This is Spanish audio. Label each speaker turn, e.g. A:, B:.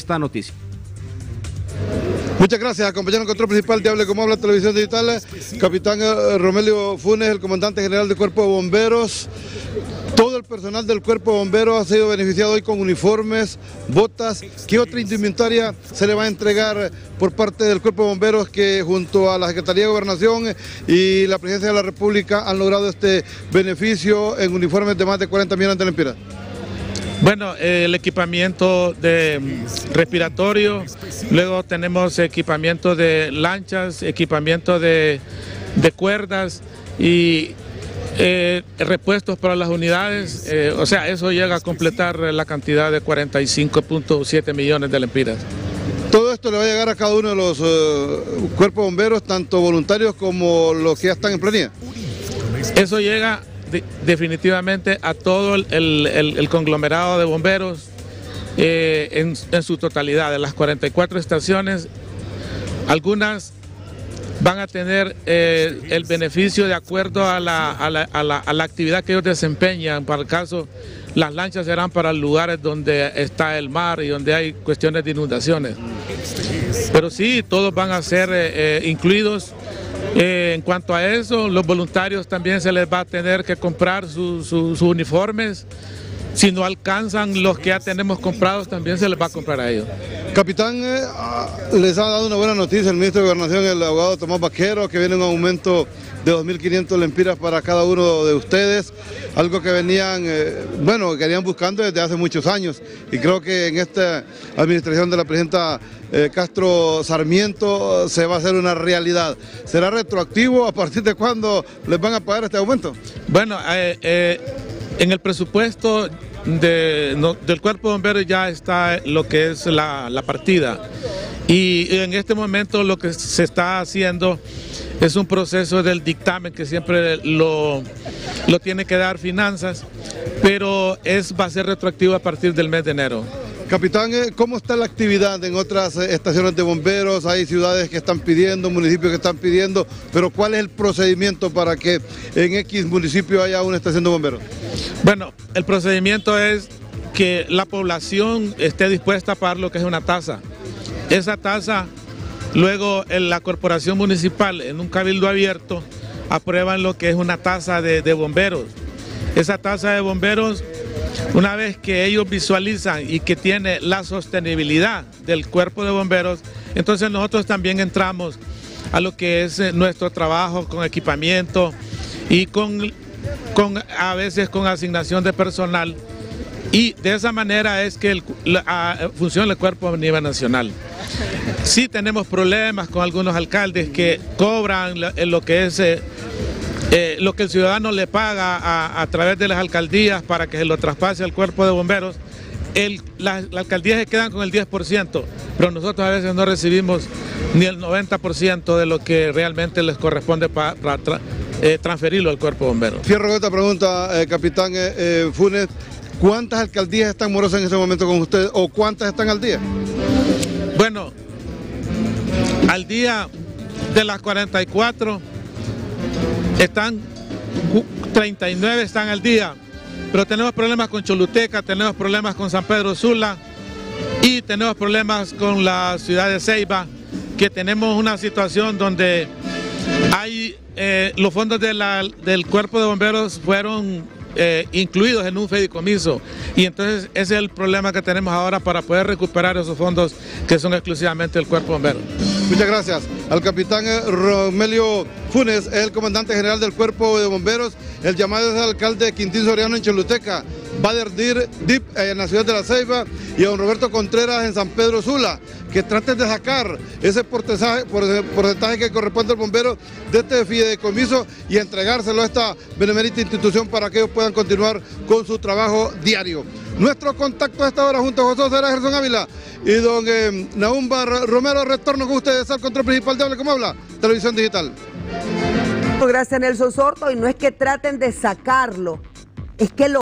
A: esta noticia.
B: Muchas gracias, compañero en control principal de Hable Como Habla Televisión Digital, capitán Romelio Funes, el comandante general del Cuerpo de Bomberos. Todo el personal del Cuerpo de Bomberos ha sido beneficiado hoy con uniformes, botas. ¿Qué otra indumentaria se le va a entregar por parte del Cuerpo de Bomberos que junto a la Secretaría de Gobernación y la Presidencia de la República han logrado este beneficio en uniformes de más de 40 millones de lempiras?
C: Bueno, el equipamiento de respiratorio, luego tenemos equipamiento de lanchas, equipamiento de cuerdas y repuestos para las unidades, o sea, eso llega a completar la cantidad de 45.7 millones de lempiras.
B: Todo esto le va a llegar a cada uno de los cuerpos de bomberos, tanto voluntarios como los que ya están en planilla.
C: Eso llega definitivamente a todo el conglomerado de bomberos en su totalidad. De las 44 estaciones, algunas van a tener el beneficio de acuerdo a la actividad que ellos desempeñan. Para el caso, las lanchas serán para lugares donde está el mar y donde hay cuestiones de inundaciones. Pero sí, todos van a ser incluidos. En cuanto a eso, los voluntarios también se les va a tener que comprar sus uniformes. Si no alcanzan los que ya tenemos comprados, también se les va a comprar a ellos.
B: Capitán, les ha dado una buena noticia el ministro de Gobernación, el abogado Tomás Vaquero, que viene un aumento de 2.500 lempiras para cada uno de ustedes, algo que venían, que venían buscando desde hace muchos años, y creo que en esta administración de la presidenta Castro Sarmiento se va a hacer una realidad. ¿Será retroactivo? ¿A partir de cuándo les van a pagar este aumento?
C: Bueno, en el presupuesto del Cuerpo de Bomberos ya está lo que es la partida, y en este momento lo que se está haciendo es un proceso del dictamen que siempre lo tiene que dar finanzas, pero va a ser retroactivo a partir del mes de enero.
B: Capitán, ¿cómo está la actividad en otras estaciones de bomberos? Hay ciudades que están pidiendo, municipios que están pidiendo, pero ¿cuál es el procedimiento para que en X municipio haya una estación de bomberos?
C: Bueno, el procedimiento es que la población esté dispuesta a pagar lo que es una tasa. Esa tasa, luego en la corporación municipal, en un cabildo abierto, aprueban lo que es una tasa de bomberos. Esa tasa de bomberos, una vez que ellos visualizan y que tiene la sostenibilidad del Cuerpo de Bomberos, entonces nosotros también entramos a lo que es nuestro trabajo con equipamiento y a veces con asignación de personal, y de esa manera es que funciona el cuerpo a nivel nacional. Sí tenemos problemas con algunos alcaldes que cobran lo que es lo que el ciudadano le paga a través de las alcaldías para que se lo traspase al Cuerpo de Bomberos. Las alcaldías se quedan con el 10%, pero nosotros a veces no recibimos ni el 90% de lo que realmente les corresponde para transferirlo al Cuerpo de Bomberos.
B: Cierro esta pregunta, capitán Funes. ¿Cuántas alcaldías están morosas en ese momento con ustedes o cuántas están al día?
C: Bueno, al día de las 44 están 39 están al día, pero tenemos problemas con Choluteca, tenemos problemas con San Pedro Sula y tenemos problemas con la ciudad de Ceiba, que tenemos una situación donde hay los fondos del Cuerpo de Bomberos fueron incluidos en un fideicomiso, y entonces ese es el problema que tenemos ahora para poder recuperar esos fondos que son exclusivamente del Cuerpo de Bomberos.
B: Muchas gracias al capitán Romelio Funes, el comandante general del Cuerpo de Bomberos. El llamado es al alcalde Quintín Soriano en Choluteca, Bader Dip en la ciudad de La Ceiba, y a don Roberto Contreras en San Pedro Sula, que traten de sacar ese porcentaje que corresponde al bombero de este fideicomiso y entregárselo a esta benemérita institución para que ellos puedan continuar con su trabajo diario. Nuestro contacto a esta hora junto a José Será Gerson Ávila y don Nahum Romero. Retorno con ustedes al control principal de Hable Como Habla Televisión Digital.
D: Gracias, Nelson Sorto, y no es que traten de sacarlo, es que lo